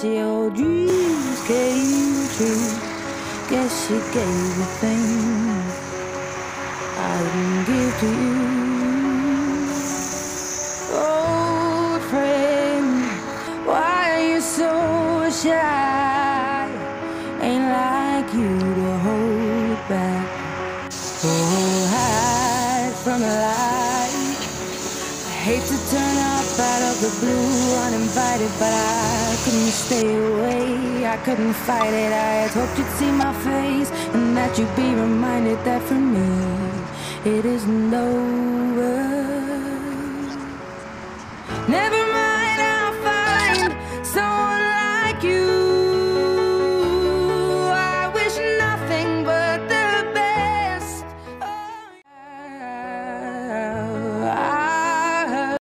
your dreams came true. Guess you gave the things I didn't give to you. Old friend, why are you so shy? Ain't like you to hold back or hide from the light. I hate to turn up out of the blue uninvited, but I couldn't stay away, I couldn't fight it. I had hoped you'd see my face and that you'd be reminded that for me it isn't over. Never